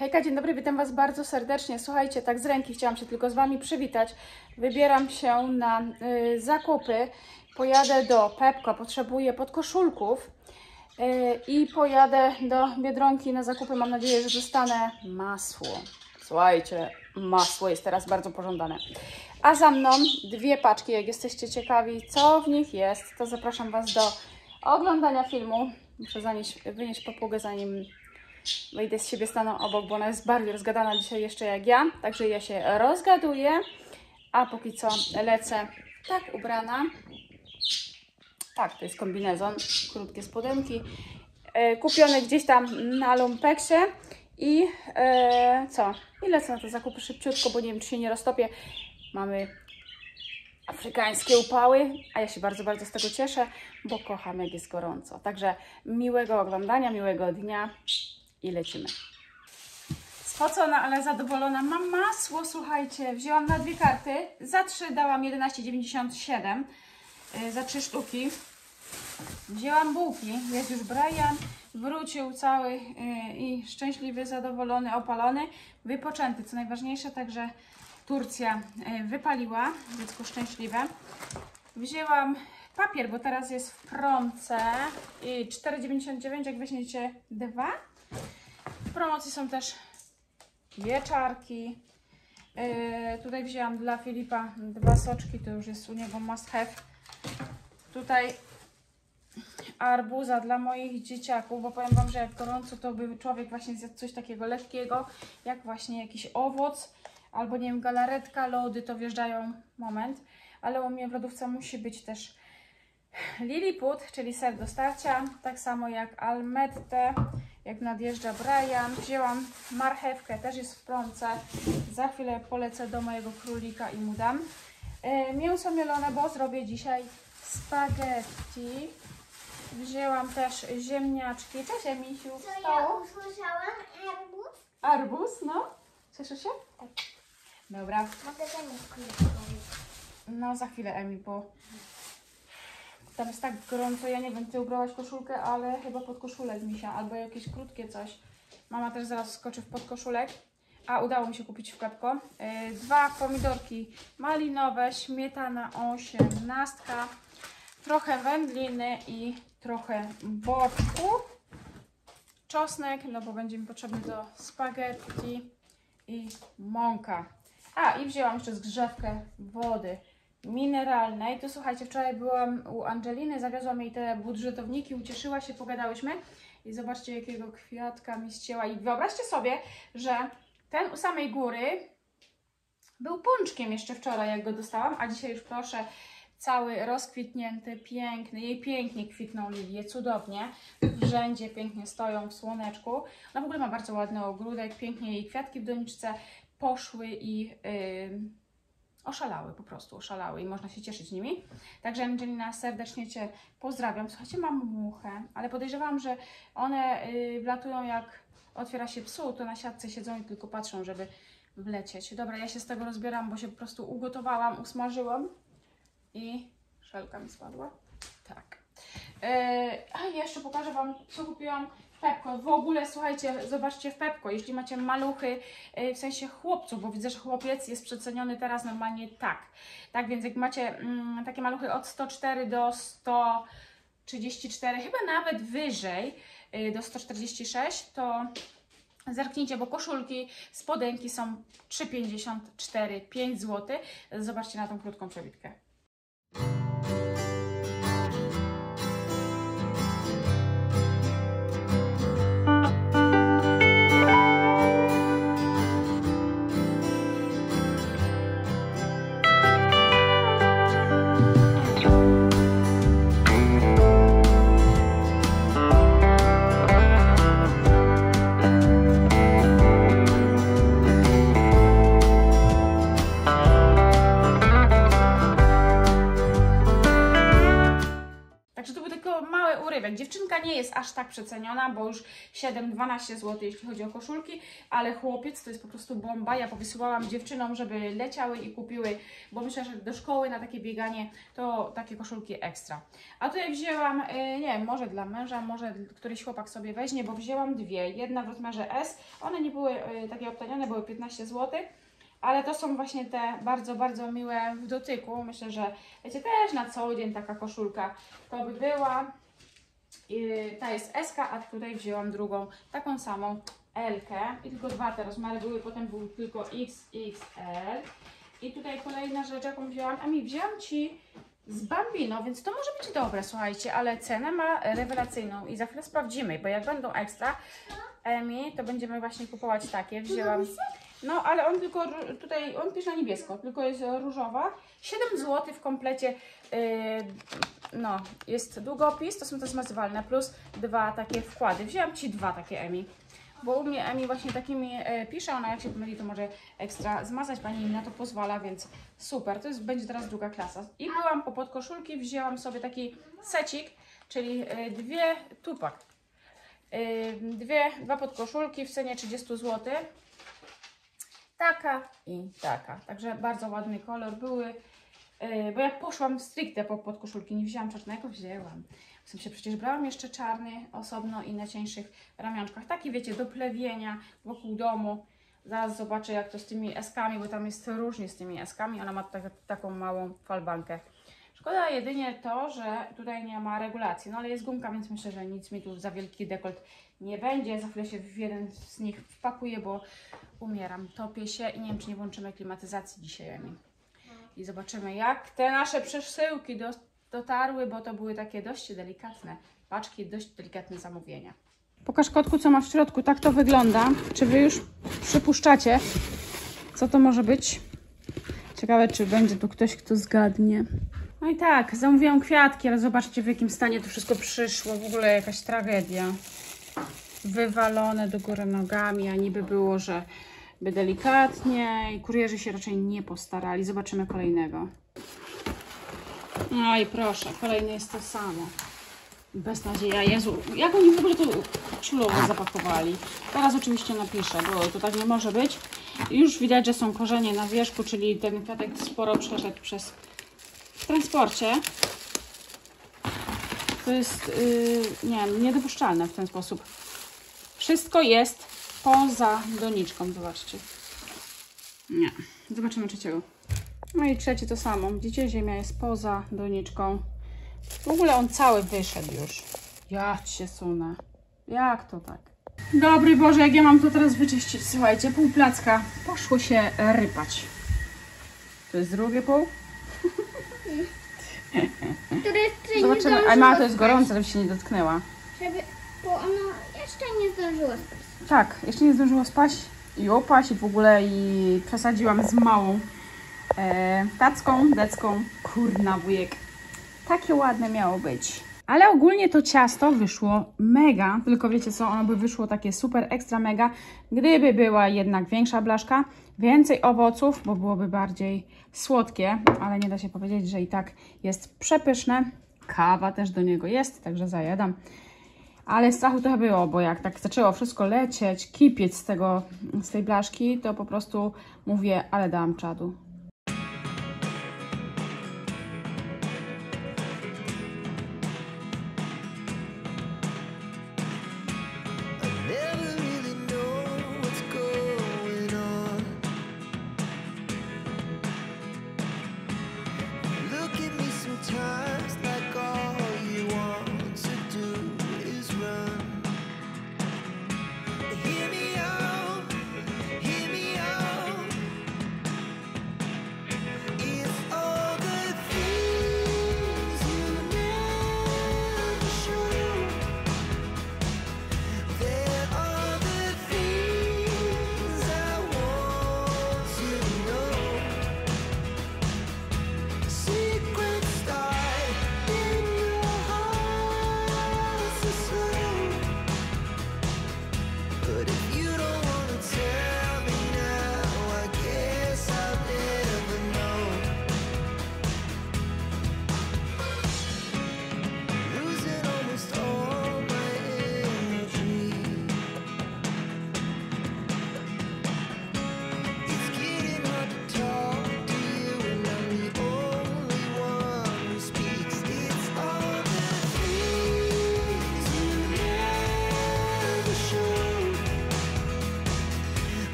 Hejka, dzień dobry, witam Was bardzo serdecznie. Słuchajcie, tak z ręki chciałam się tylko z Wami przywitać. Wybieram się na zakupy. Pojadę do Pepco, potrzebuję podkoszulków i pojadę do Biedronki na zakupy. Mam nadzieję, że dostanę masło. Słuchajcie, masło jest teraz bardzo pożądane. A za mną dwie paczki. Jak jesteście ciekawi, co w nich jest, to zapraszam Was do oglądania filmu. Muszę wynieść papugę, zanim wyjdę z siebie, stanę obok, bo ona jest bardziej rozgadana dzisiaj jeszcze jak ja. Także ja się rozgaduję, a póki co lecę tak ubrana. Tak, to jest kombinezon, krótkie spodenki. Kupiony gdzieś tam na Lumpeksie. I co? I lecę na te zakupy szybciutko, bo nie wiem, czy się nie roztopię. Mamy afrykańskie upały, a ja się bardzo, bardzo z tego cieszę, bo kocham, jak jest gorąco. Także miłego oglądania, miłego dnia i lecimy. Spocona, ale zadowolona. Mam masło, słuchajcie, wzięłam na dwie karty. Za 3 dałam 11,97 za 3 sztuki. Wzięłam bułki, jest już Brian, wrócił cały i szczęśliwy, zadowolony, opalony, wypoczęty, co najważniejsze, także Turcja wypaliła, dziecko szczęśliwe. Wzięłam papier, bo teraz jest w promce i 4,99, jak weźmiecie dwa. W promocji są też wieczarki. Tutaj wzięłam dla Filipa 2 soczki, to już jest u niego must have. Tutaj arbuza dla moich dzieciaków, bo powiem Wam, że jak gorąco, to by człowiek właśnie zjadł coś takiego lekkiego, jak właśnie jakiś owoc, albo nie wiem, galaretka, lody, to wjeżdżają moment, ale u mnie w lodówce musi być też Lilliput, czyli ser do starcia, tak samo jak Almette, jak nadjeżdża Brian. Wzięłam marchewkę, też jest w promce, za chwilę polecę do mojego królika i mu dam. Mięso mielone, bo zrobię dzisiaj spaghetti. Wzięłam też ziemniaczki. Cześć, Emisiu. Co ja usłyszałam? Arbuz? Arbuz, no. Cieszysz się? Tak. Dobra. Mogę zamiast. No za chwilę, Emi, bo tam jest tak gorąco. Ja nie wiem, Ty ubrałaś koszulkę, ale chyba podkoszulek, Misia, albo jakieś krótkie coś. Mama też zaraz skoczy w podkoszulek. A udało mi się kupić w Pepco. 2 pomidorki malinowe, śmietana 18, trochę wędliny i trochę boczku. Czosnek, no bo będzie mi potrzebny do spaghetti i mąka. A, i wzięłam jeszcze zgrzewkę wody mineralnej. To słuchajcie, wczoraj byłam u Angeliny, zawiozłam jej te budżetowniki, ucieszyła się, pogadałyśmy i zobaczcie, jakiego kwiatka mi ścięła. I wyobraźcie sobie, że ten u samej góry był pączkiem jeszcze wczoraj, jak go dostałam, a dzisiaj już proszę, cały rozkwitnięty, piękny. Jej pięknie kwitną lilie, cudownie. W rzędzie pięknie stoją w słoneczku. Ona w ogóle ma bardzo ładny ogródek, pięknie jej kwiatki w doniczce poszły i oszalały, po prostu oszalały i można się cieszyć nimi. Także Angelina, serdecznie Cię pozdrawiam. Słuchajcie, mam muchę, ale podejrzewam, że one wlatują, jak otwiera się psu, to na siatce siedzą i tylko patrzą, żeby wlecieć. Dobra, ja się z tego rozbieram, bo się po prostu ugotowałam, usmażyłam i szelka mi spadła. Tak. A jeszcze pokażę Wam, co kupiłam w Pepco. W ogóle, słuchajcie, zobaczcie w Pepco, jeśli macie maluchy, w sensie chłopców, bo widzę, że chłopiec jest przeceniony teraz normalnie tak. Tak więc jak macie takie maluchy od 104 do 134, chyba nawet wyżej, do 146, to zerknijcie, bo koszulki, spodenki są 3,54, 5 zł. Zobaczcie na tą krótką przebitkę. aż tak przeceniona, bo już 7-12 zł, jeśli chodzi o koszulki, ale chłopiec to jest po prostu bomba. Ja powysyłałam dziewczynom, żeby leciały i kupiły, bo myślę, że do szkoły na takie bieganie to takie koszulki ekstra. A tutaj wzięłam, nie wiem, może dla męża, może któryś chłopak sobie weźmie, bo wzięłam dwie. Jedna w rozmiarze S, one nie były takie obtanione, były 15 zł. Ale to są właśnie te bardzo, bardzo miłe w dotyku. Myślę, że wiecie, też na co dzień taka koszulka to by była. Ta jest S, a tutaj wzięłam drugą, taką samą L-kę. I tylko dwa te rozmiary były, potem był tylko XXL. I tutaj kolejna rzecz, jaką wzięłam. Wzięłam Ci z Bambino, więc to może być dobre, słuchajcie, ale cenę ma rewelacyjną i za chwilę sprawdzimy, bo jak będą ekstra, to będziemy właśnie kupować takie. Wzięłam. No, ale on tylko tutaj, on pisze na niebiesko, tylko jest różowa. 7 zł w komplecie, no, jest długopis, to są te zmazywalne, plus dwa takie wkłady. Wzięłam Ci dwa takie Emi, bo u mnie Emi właśnie takimi pisze, ona jak się pomyli, to może ekstra zmazać, pani mi na to pozwala, więc super, to jest, będzie teraz druga klasa. I byłam po podkoszulki, wzięłam sobie taki secik, czyli dwie tupak, dwa podkoszulki w cenie 30 zł. Taka i taka. Także bardzo ładny kolor. Były, bo jak poszłam stricte po podkoszulki, nie wzięłam czarnego, wzięłam. W sensie przecież brałam jeszcze czarny osobno i na cieńszych ramionczkach. Taki wiecie, do plewienia wokół domu. Zaraz zobaczę jak to z tymi eskami, bo tam jest różnie z tymi eskami. Ona ma taką małą falbankę. Szkoda jedynie to, że tutaj nie ma regulacji. No ale jest gumka, więc myślę, że nic mi tu za wielki dekolt nie będzie. Za chwilę się w jeden z nich wpakuję, bo umieram, topię się i nie wiem, czy nie włączymy klimatyzacji dzisiaj, Emi. I zobaczymy, jak te nasze przesyłki dotarły, bo to były takie dość delikatne paczki, dość delikatne zamówienia. Pokaż kotku, co ma w środku. Tak to wygląda. Czy Wy już przypuszczacie, co to może być? Ciekawe, czy będzie tu ktoś, kto zgadnie. No i tak, zamówiłam kwiatki, ale zobaczcie, w jakim stanie to wszystko przyszło. W ogóle jakaś tragedia. Wywalone do góry nogami, a niby było, że by delikatnie i kurierzy się raczej nie postarali. Zobaczymy kolejnego. No i proszę, kolejny jest to samo. Beznadzieja. Jezu, jak oni w ogóle to ciulowo zapakowali? Teraz oczywiście napiszę, bo to tak nie może być. Już widać, że są korzenie na wierzchu, czyli ten kwiatek sporo przeszedł w transporcie. To jest, nie wiem, niedopuszczalne w ten sposób. Wszystko jest poza doniczką, zobaczcie. Nie, zobaczymy trzeciego. No i trzeci to samo. Widzicie, ziemia jest poza doniczką. W ogóle on cały wyszedł już. Ja cię sunę. Jak to tak? Dobry Boże, jak ja mam to teraz wyczyścić? Słuchajcie, pół placka poszło się rypać. To jest drugie pół. Zobaczymy. A ma to jest gorące, żeby się nie dotknęła. Bo ono jeszcze nie zdążyło spać. Tak, jeszcze nie zdążyło spać i opaść i w ogóle i przesadziłam z małą decką. Kurna wujek. Takie ładne miało być. Ale ogólnie to ciasto wyszło mega, tylko wiecie co, ono by wyszło takie super ekstra mega, gdyby była jednak większa blaszka, więcej owoców, bo byłoby bardziej słodkie, ale nie da się powiedzieć, że i tak jest przepyszne. Kawa też do niego jest, także zajadam. Ale strachu trochę było, bo jak tak zaczęło wszystko lecieć, kipieć z tej blaszki, to po prostu mówię, ale dałam czadu.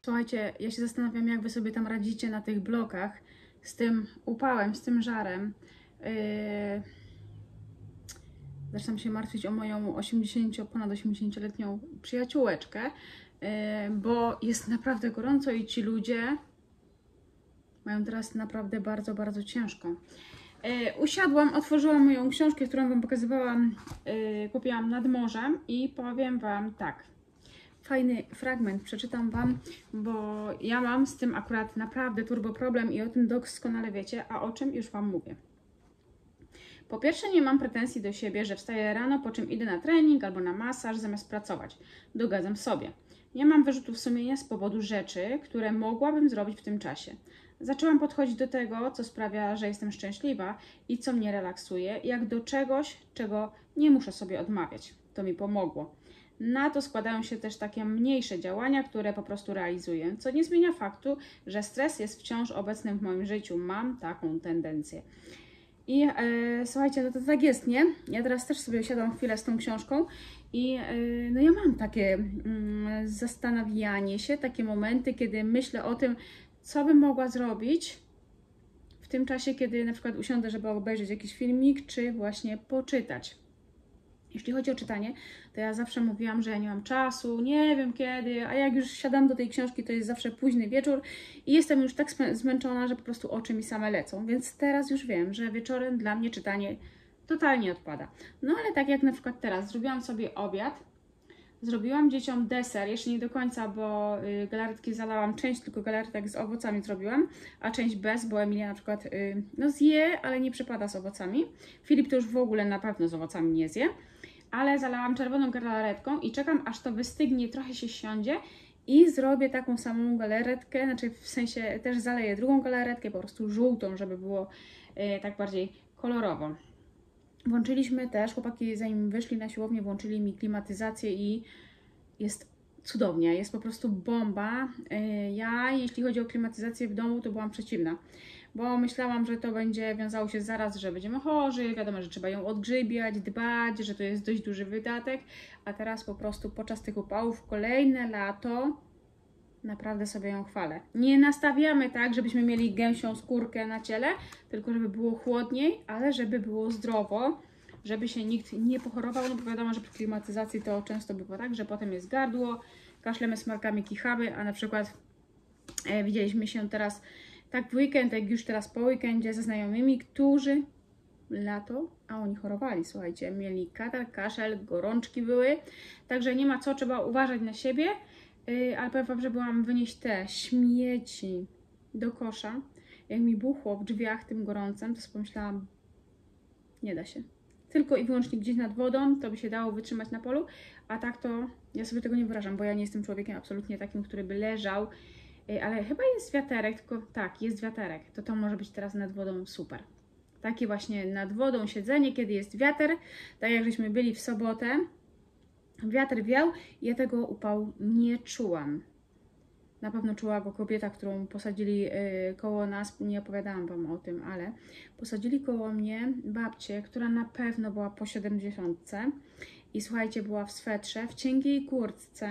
Słuchajcie, ja się zastanawiam, jak Wy sobie tam radzicie na tych blokach z tym upałem, z tym żarem. Zaczynam się martwić o moją ponad 80-letnią przyjaciółeczkę, bo jest naprawdę gorąco i ci ludzie mają teraz naprawdę bardzo, bardzo ciężko. Usiadłam, otworzyłam moją książkę, którą Wam pokazywałam, kupiłam nad morzem i powiem Wam tak. Fajny fragment przeczytam Wam, bo ja mam z tym akurat naprawdę turbo problem i o tym doskonale wiecie, a o czym już Wam mówię. Po pierwsze, nie mam pretensji do siebie, że wstaję rano, po czym idę na trening albo na masaż zamiast pracować. Dogadzam sobie. Nie mam wyrzutów sumienia z powodu rzeczy, które mogłabym zrobić w tym czasie. Zaczęłam podchodzić do tego, co sprawia, że jestem szczęśliwa i co mnie relaksuje, jak do czegoś, czego nie muszę sobie odmawiać. To mi pomogło. Na to składają się też takie mniejsze działania, które po prostu realizuję, co nie zmienia faktu, że stres jest wciąż obecny w moim życiu. Mam taką tendencję. I słuchajcie, no to tak jest, nie? Ja teraz też sobie siadam chwilę z tą książką i no ja mam takie zastanawianie się, takie momenty, kiedy myślę o tym, co bym mogła zrobić w tym czasie, kiedy na przykład usiądę, żeby obejrzeć jakiś filmik, czy właśnie poczytać. Jeśli chodzi o czytanie, to ja zawsze mówiłam, że ja nie mam czasu, nie wiem kiedy, a jak już siadam do tej książki, to jest zawsze późny wieczór i jestem już tak zmęczona, że po prostu oczy mi same lecą. Więc teraz już wiem, że wieczorem dla mnie czytanie totalnie odpada. No ale tak jak na przykład teraz, zrobiłam sobie obiad, zrobiłam dzieciom deser, jeszcze nie do końca, bo galaretki zalałam, część tylko galaretek z owocami zrobiłam, a część bez, bo Emilia na przykład no zje, ale nie przepada z owocami. Filip to już w ogóle na pewno z owocami nie zje, ale zalałam czerwoną galaretką i czekam, aż to wystygnie, trochę się siądzie i zrobię taką samą galaretkę, znaczy w sensie też zaleję drugą galaretkę, po prostu żółtą, żeby było tak bardziej kolorowo. Włączyliśmy też, chłopaki zanim wyszli na siłownię, włączyli mi klimatyzację i jest cudownie, jest po prostu bomba. Ja, jeśli chodzi o klimatyzację w domu, to byłam przeciwna, bo myślałam, że to będzie wiązało się zaraz, że będziemy chorzy, wiadomo, że trzeba ją odgrzybiać, dbać, że to jest dość duży wydatek, a teraz po prostu podczas tych upałów kolejne lato naprawdę sobie ją chwalę. Nie nastawiamy tak, żebyśmy mieli gęsią skórkę na ciele, tylko żeby było chłodniej, ale żeby było zdrowo, żeby się nikt nie pochorował, no bo wiadomo, że przy klimatyzacji to często bywa tak, że potem jest gardło, kaszlemy smarkami, kichamy, a na przykład widzieliśmy się teraz tak w weekend, jak już teraz po weekendzie ze znajomymi, którzy lato, a oni chorowali, słuchajcie, mieli katar, kaszel, gorączki były, także nie ma co, trzeba uważać na siebie. Ale powiem Wam, że byłam wynieść te śmieci do kosza. Jak mi buchło w drzwiach tym gorącem, to sobie pomyślałam, nie da się. Tylko i wyłącznie gdzieś nad wodą, to by się dało wytrzymać na polu, a tak to ja sobie tego nie wyobrażam, bo ja nie jestem człowiekiem absolutnie takim, który by leżał, ale chyba jest wiaterek, tylko tak, jest wiaterek, to może być teraz nad wodą super. Takie właśnie nad wodą siedzenie, kiedy jest wiatr, tak jak żeśmy byli w sobotę, wiatr wiał i ja tego upału nie czułam. Na pewno czuła go kobieta, którą posadzili koło nas, nie opowiadałam Wam o tym, ale posadzili koło mnie babcię, która na pewno była po 70 i słuchajcie, była w swetrze, w cienkiej kurtce,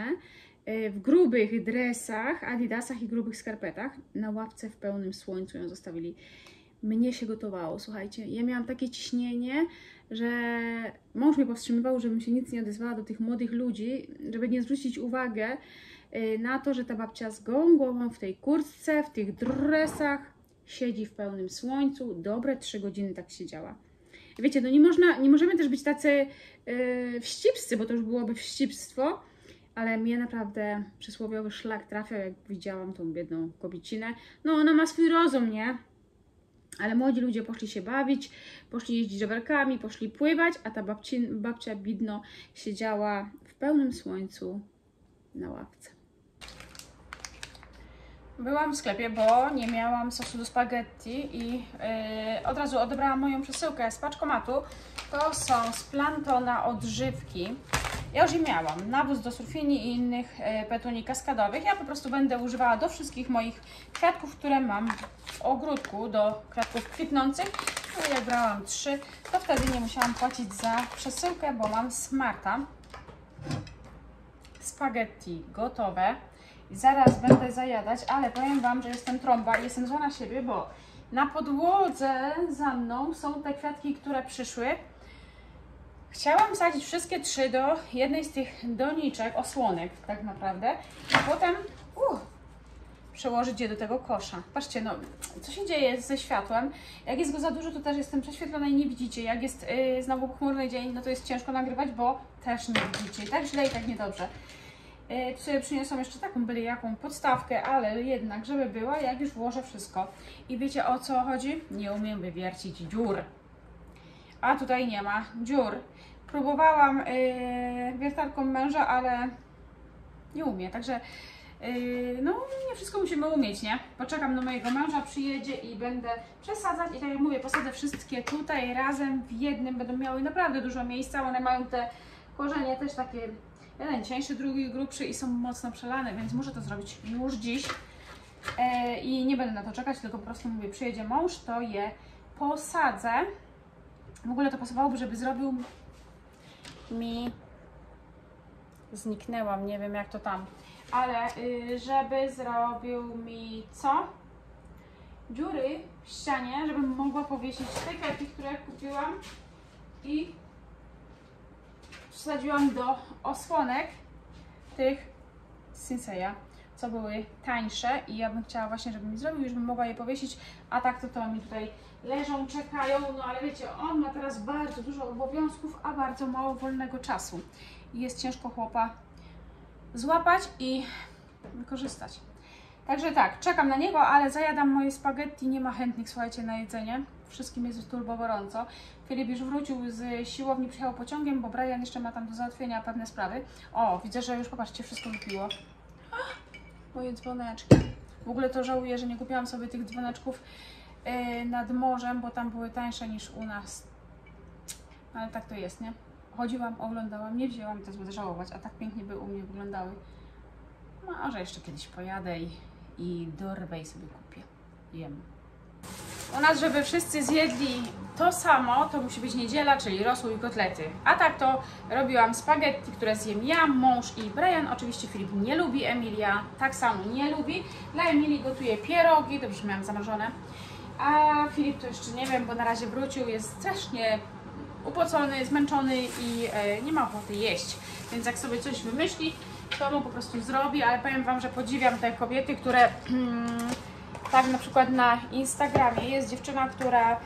w grubych dresach, adidasach i grubych skarpetach, na ławce w pełnym słońcu ją zostawili. Mnie się gotowało, słuchajcie, ja miałam takie ciśnienie, że mąż mnie powstrzymywał, żebym się nic nie odezwała do tych młodych ludzi, żeby nie zwrócić uwagę na to, że ta babcia z gołą głową w tej kurtce, w tych dresach siedzi w pełnym słońcu, dobre 3 godziny tak siedziała. Wiecie, no nie możemy też być tacy wścibscy, bo to już byłoby wścibstwo, ale mnie naprawdę przysłowiowy szlak trafiał, jak widziałam tą biedną kobiecinę. No ona ma swój rozum, nie? Ale młodzi ludzie poszli się bawić, poszli jeździć rowerkami, poszli pływać, a ta babcia bidno siedziała w pełnym słońcu na ławce. Byłam w sklepie, bo nie miałam sosu do spaghetti i od razu odebrałam moją przesyłkę z paczkomatu. To są z Plantona odżywki. Ja już je miałam, nawóz do surfini i innych petunii kaskadowych. Ja po prostu będę używała do wszystkich moich kwiatków, które mam w ogródku, do kwiatków kwitnących. No jak brałam 3, to wtedy nie musiałam płacić za przesyłkę, bo mam Smarta. Spaghetti gotowe. i zaraz będę zajadać, ale powiem Wam, że jestem trąba i jestem zła na siebie, bo na podłodze za mną są te kwiatki, które przyszły. Chciałam wsadzić wszystkie 3 do jednej z tych doniczek, osłonek tak naprawdę, a potem przełożyć je do tego kosza. Patrzcie, no co się dzieje ze światłem. Jak jest go za dużo, to też jestem prześwietlona i nie widzicie. Jak jest znowu chmurny dzień, no to jest ciężko nagrywać, bo też nie widzicie. I tak źle, i tak niedobrze. Tu sobie przyniosłam jeszcze taką byle jaką podstawkę, ale jednak, żeby była, jak już włożę wszystko. I wiecie, o co chodzi? Nie umiem wywiercić dziur. A tutaj nie ma dziur. Próbowałam wiertarką męża, ale nie umie, także no nie wszystko musimy umieć, nie? Poczekam na mojego męża, przyjedzie i będę przesadzać i tak jak mówię, posadzę wszystkie tutaj razem w jednym, będą miały naprawdę dużo miejsca, one mają te korzenie też takie, jeden cieńszy, drugi grubszy i są mocno przelane, więc muszę to zrobić już dziś i nie będę na to czekać, tylko po prostu mówię, przyjedzie mąż, to je posadzę. W ogóle to pasowałoby, żeby zrobił mi, zniknęłam, nie wiem jak to tam, ale żeby zrobił mi co? Dziury w ścianie, żebym mogła powiesić te kwiatki, które kupiłam i wsadziłam do osłonek tych Sinseya, co były tańsze i ja bym chciała właśnie, żeby mi zrobił, już bym mogła je powiesić, a tak to mi tutaj leżą, czekają, no ale wiecie, on ma teraz bardzo dużo obowiązków, a bardzo mało wolnego czasu i jest ciężko chłopa złapać i wykorzystać. Także tak, czekam na niego, ale zajadam moje spaghetti, nie ma chętnych, słuchajcie, na jedzenie. Wszystkim jest turbo gorąco. Filip już wrócił z siłowni, przyjechał pociągiem, bo Brian jeszcze ma tam do załatwienia pewne sprawy. O, widzę, że już, popatrzcie, wszystko wypiło. Moje dzwoneczki. W ogóle to żałuję, że nie kupiłam sobie tych dzwoneczków nad morzem, bo tam były tańsze niż u nas. Ale tak to jest, nie? Chodziłam, oglądałam, nie wzięłam, to będę żałować, a tak pięknie by u mnie wyglądały. Może jeszcze kiedyś pojadę i dorwę i sobie kupię. Jem. U nas, żeby wszyscy zjedli to samo, to musi być niedziela, czyli rosół i kotlety. A tak to robiłam spaghetti, które zjem ja, mąż i Brian. Oczywiście Filip nie lubi, Emilia tak samo nie lubi. Dla Emilii gotuję pierogi, to już miałam zamrożone. A Filip to jeszcze nie wiem, bo na razie wrócił, jest strasznie upocony, zmęczony i nie ma ochoty jeść. Więc jak sobie coś wymyśli, to mu po prostu zrobi, ale powiem Wam, że podziwiam te kobiety, które tak na przykład na Instagramie jest dziewczyna, która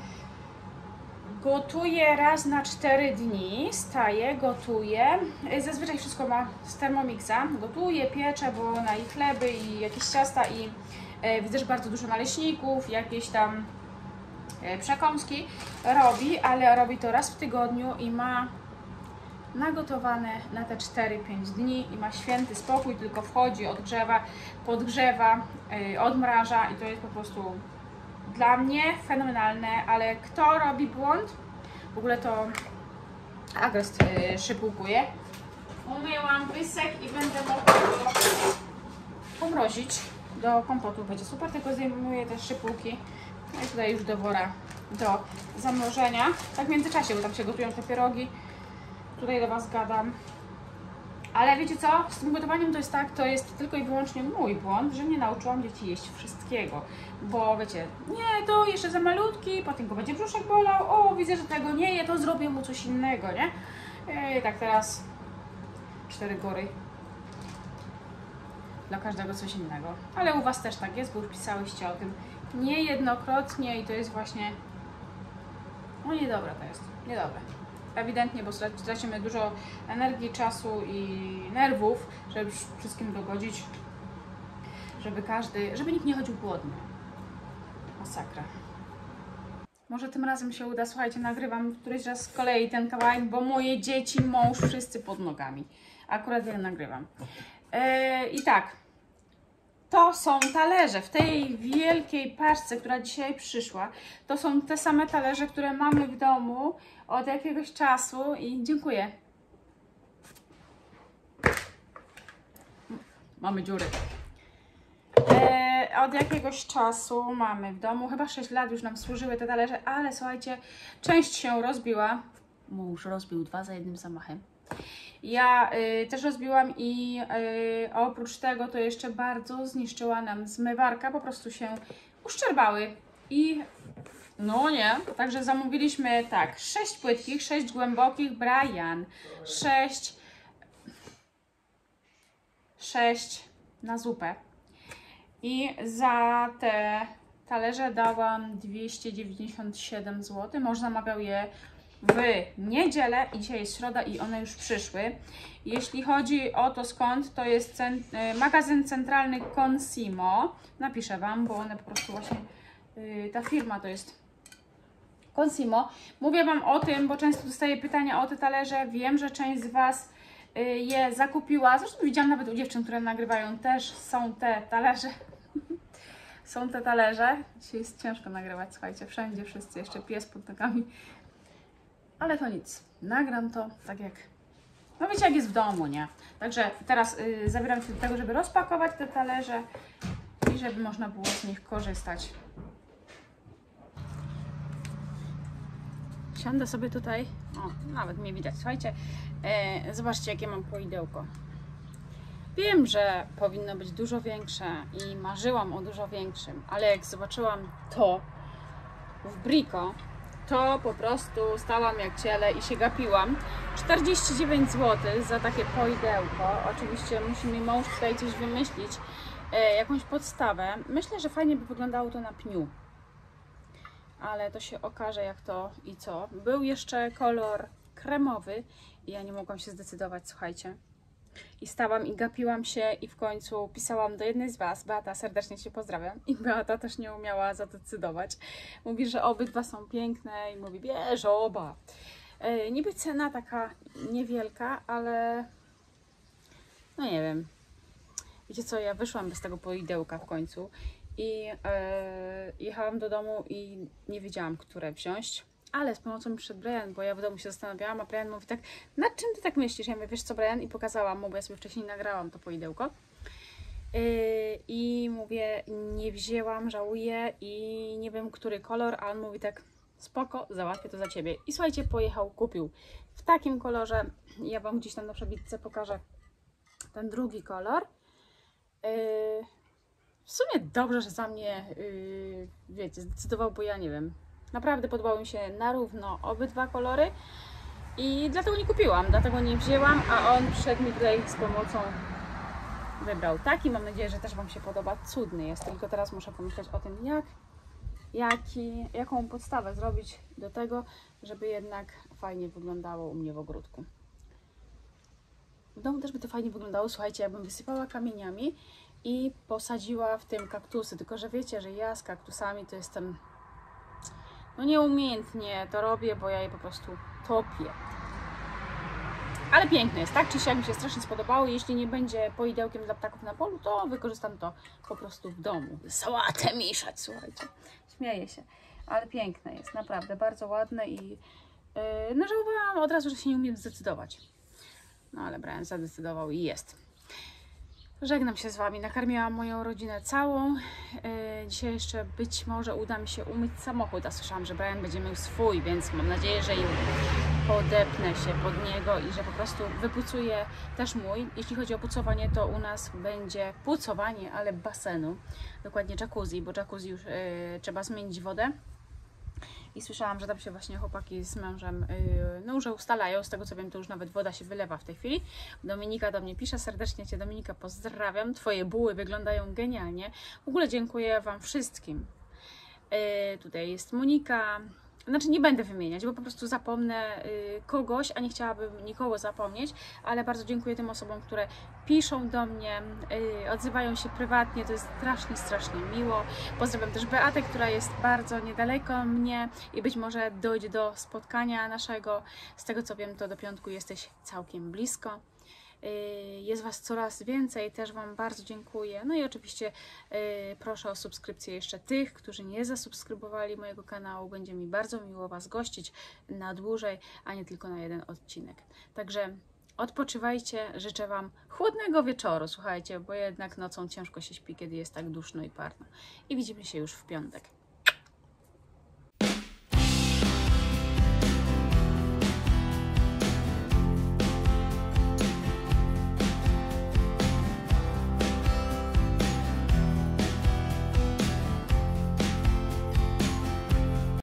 gotuje raz na 4 dni, staje, gotuje, zazwyczaj wszystko ma z Thermomixa, gotuje, piecze, bo ona i chleby, i jakieś ciasta, i widzę, że bardzo dużo naleśników, jakieś tam przekąski robi, ale robi to raz w tygodniu i ma nagotowane na te 4-5 dni i ma święty spokój, tylko wchodzi, odgrzewa, podgrzewa, odmraża i to jest po prostu dla mnie fenomenalne, ale kto robi błąd? W ogóle to Agrest szypułkuje. Umyłam wysek i będę mogła go pomrozić do kompotu, będzie super, tylko zdejmuję te szypułki. No i tutaj już do wora do zamrożenia. Tak w międzyczasie, bo tam się gotują te pierogi. Tutaj do Was gadam. Ale wiecie co? Z tym gotowaniem to jest tak, to jest tylko i wyłącznie mój błąd, że nie nauczyłam dzieci jeść wszystkiego. Bo wiecie, nie, to jeszcze za malutki, potem go będzie brzuszek bolał, o, widzę, że tego nie je, to zrobię mu coś innego, nie? I tak teraz 4 góry. Dla każdego coś innego. Ale u Was też tak jest, bo już pisałyście o tym niejednokrotnie i to jest właśnie... No niedobre to jest, niedobre. Ewidentnie, bo tracimy dużo energii, czasu i nerwów, żeby wszystkim dogodzić, żeby nikt nie chodził głodny. Masakra. Może tym razem się uda, słuchajcie, nagrywam któryś raz z kolei ten kawałek, bo moje dzieci, mąż, wszyscy pod nogami. Akurat ja nagrywam. I tak, to są talerze w tej wielkiej paczce, która dzisiaj przyszła. To są te same talerze, które mamy w domu od jakiegoś czasu i dziękuję. Mamy dziury. Od jakiegoś czasu mamy w domu, chyba 6 lat już nam służyły te talerze, ale słuchajcie, część się rozbiła. Mąż rozbił 2 za jednym zamachem. Ja też rozbiłam i oprócz tego to jeszcze bardzo zniszczyła nam zmywarka, po prostu się uszczerbały i no nie, także zamówiliśmy tak, 6 płytkich, 6 głębokich, Brian, 6 na zupę i za te talerze dałam 297 zł, mąż zamawiał je w niedzielę i dzisiaj jest środa i one już przyszły. Jeśli chodzi o to skąd, to jest magazyn centralny Consimo. Napiszę Wam, bo one po prostu właśnie, ta firma to jest Consimo. Mówię Wam o tym, bo często dostaję pytania o te talerze. Wiem, że część z Was je zakupiła. Zresztą widziałam nawet u dziewczyn, które nagrywają, też są te talerze. Są te talerze. Dzisiaj jest ciężko nagrywać, słuchajcie, wszędzie wszyscy, jeszcze pies pod nogami. Ale to nic, nagram to tak jak, no wiecie jak jest w domu, nie? Także teraz zabieram się do tego, żeby rozpakować te talerze i żeby można było z nich korzystać. Siądę sobie tutaj, o, nawet mnie widać, słuchajcie, zobaczcie jakie mam poidełko. Wiem, że powinno być dużo większe i marzyłam o dużo większym, ale jak zobaczyłam to w Brico, to po prostu stałam jak ciele i się gapiłam. 49 zł za takie poidełko. Oczywiście musi mi mąż tutaj coś wymyślić, jakąś podstawę. Myślę, że fajnie by wyglądało to na pniu, ale to się okaże jak to i co. Był jeszcze kolor kremowy i ja nie mogłam się zdecydować, słuchajcie. I stałam i gapiłam się i w końcu pisałam do jednej z Was, Beata, serdecznie Cię pozdrawiam. I Beata też nie umiała zadecydować. Mówi, że obydwa są piękne i mówi, bierz oba. Niby cena taka niewielka, ale no nie wiem. Wiecie co, ja wyszłam bez tego poidełka w końcu i jechałam do domu i nie wiedziałam, które wziąć. Ale z pomocą mi przyszedł Brian, bo ja w domu się zastanawiałam, a Brian mówi tak, nad czym Ty tak myślisz? Ja mówię, wiesz co Brian? I pokazałam mu, bo ja sobie wcześniej nagrałam to poidełko. I mówię, nie wzięłam, żałuję i nie wiem, który kolor, a on mówi tak, spoko, załatwię to za Ciebie. I słuchajcie, pojechał, kupił w takim kolorze, ja Wam gdzieś tam na przebitce pokażę ten drugi kolor. W sumie dobrze, że za mnie, wiecie, zdecydował, bo ja nie wiem. Naprawdę podobały mi się na równo obydwa kolory i dlatego nie kupiłam, dlatego nie wzięłam, a on przyszedł mi tutaj z pomocą, wybrał taki. Mam nadzieję, że też Wam się podoba. Cudny jest, tylko teraz muszę pomyśleć o tym, jaką podstawę zrobić do tego, żeby jednak fajnie wyglądało u mnie w ogródku. W domu też by to fajnie wyglądało, słuchajcie, jakbym wysypała kamieniami i posadziła w tym kaktusy, tylko że wiecie, że ja z kaktusami to jestem, no nieumiejętnie to robię, bo ja je po prostu topię. Ale piękne jest, tak? Czy siak mi się strasznie spodobało. Jeśli nie będzie poidełkiem dla ptaków na polu, to wykorzystam to po prostu w domu. Sałatę mieszać, słuchajcie. Śmieję się. Ale piękne jest, naprawdę. Bardzo ładne i no żałowałam od razu, że się nie umiem zdecydować. No ale Brian zadecydował i jest. Żegnam się z Wami, nakarmiłam moją rodzinę całą. Dzisiaj jeszcze być może uda mi się umyć samochód, a słyszałam, że Brian będzie miał swój, więc mam nadzieję, że podepnę się pod niego i że po prostu wypucuję też mój. Jeśli chodzi o pucowanie, to u nas będzie pucowanie, ale basenu, dokładnie jacuzzi, bo jacuzzi już trzeba zmienić wodę. I słyszałam, że tam się właśnie chłopaki z mężem, no że ustalają, z tego co wiem, to już nawet woda się wylewa w tej chwili. Dominika do mnie pisze, serdecznie Cię Dominika pozdrawiam, Twoje buły wyglądają genialnie. W ogóle dziękuję Wam wszystkim. Tutaj jest Monika, znaczy nie będę wymieniać, bo po prostu zapomnę kogoś, a nie chciałabym nikogo zapomnieć, ale bardzo dziękuję tym osobom, które piszą do mnie, odzywają się prywatnie, to jest strasznie, strasznie miło. Pozdrawiam też Beatę, która jest bardzo niedaleko mnie i być może dojdzie do spotkania naszego. Z tego co wiem, to do piątku jesteś całkiem blisko. Jest Was coraz więcej, też Wam bardzo dziękuję. No i oczywiście proszę o subskrypcję jeszcze tych, którzy nie zasubskrybowali mojego kanału. Będzie mi bardzo miło Was gościć na dłużej, a nie tylko na jeden odcinek. Także odpoczywajcie, życzę Wam chłodnego wieczoru, słuchajcie, bo jednak nocą ciężko się śpi, kiedy jest tak duszno i parno. I widzimy się już w piątek.